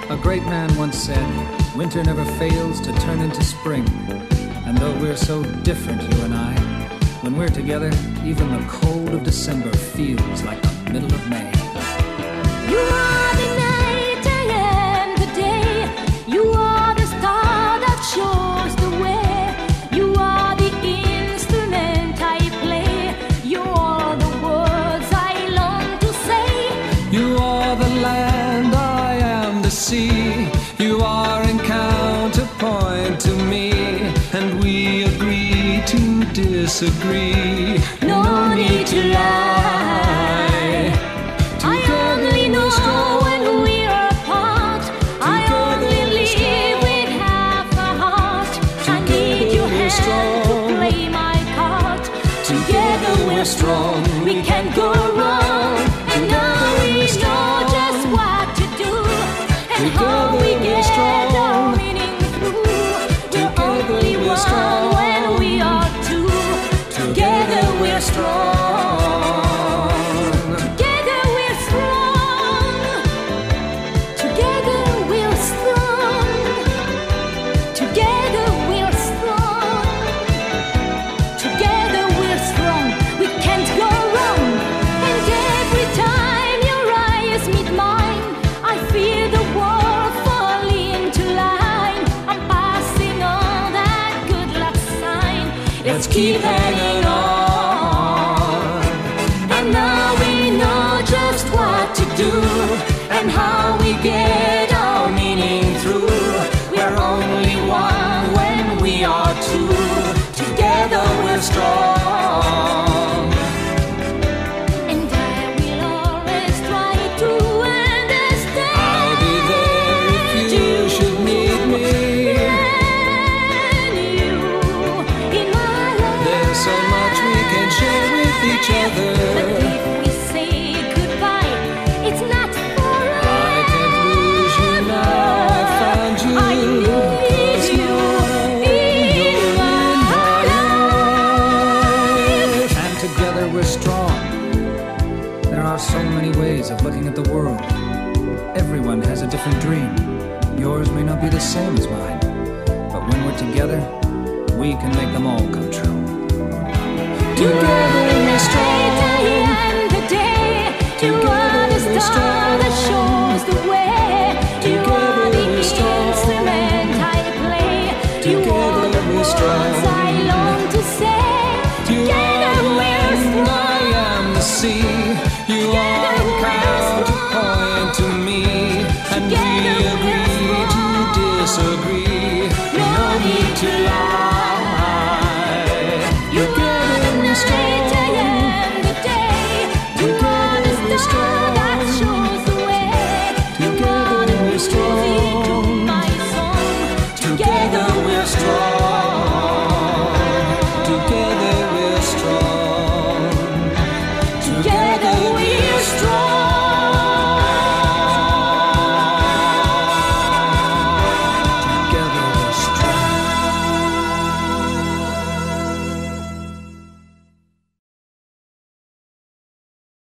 A great man once said, winter never fails to turn into spring. And though we're so different, you and I, when we're together, even the cold of December feels like the middle of May. You are the night, I am the day. You are the star that shows the way. You are the instrument I play. You are the words I long to say. You are the land, I am the sea. You are in counterpoint to me, and we agree to disagree. No need to lie. I only know when we're apart. I only live with half a heart. I need your hand to play my part. Together we're strong, we can't go wrong. And now we know just what to do, and how we get our meaning through. We're only one when we are two. Together we're strong. Together we're strong. Together we're strong. Together we're strong. Together we're strong. We can't go wrong. And every time your eyes meet mine, I feel the world fall into line. I'm passing on that good luck sign. Let's keep hanging on. And now we know just what to do, and how we get our meaning through. We're only one when we are two. Together we're strong. And I will always try to understand. I'll be there if you should need me. And you in my life. There's so much we can share with each But other. if we say goodbye, it's not forever. I can't lose you now. I found you. I need 'Cause you now in you're my life. And together we're strong. There are so many ways of looking at the world. Everyone has a different dream. Yours may not be the same as mine, but when we're together, we can make them all come true. Together we're strong. The day you are the star that shows